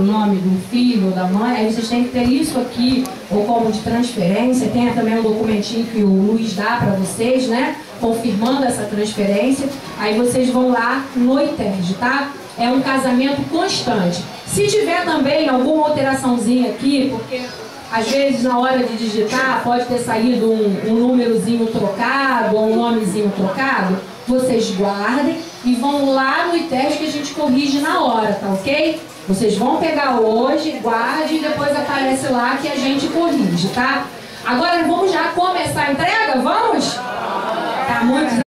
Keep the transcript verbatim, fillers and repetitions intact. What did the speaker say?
o nome do filho ou da mãe, aí vocês têm que ter isso aqui, ou como de transferência. Tem também um documentinho que o Luiz dá para vocês, né? Confirmando essa transferência. Aí vocês vão lá no I T E R J, tá? É um casamento constante. Se tiver também alguma alteraçãozinha aqui, porque às vezes na hora de digitar pode ter saído um, um númerozinho trocado ou um nomezinho trocado, vocês guardem e vão lá no I T E R J que a gente corrige na hora, tá ok? Vocês vão pegar hoje, guardem e depois aparece lá que a gente corrige, tá? Agora vamos já começar a entrega? Vamos? Tá muito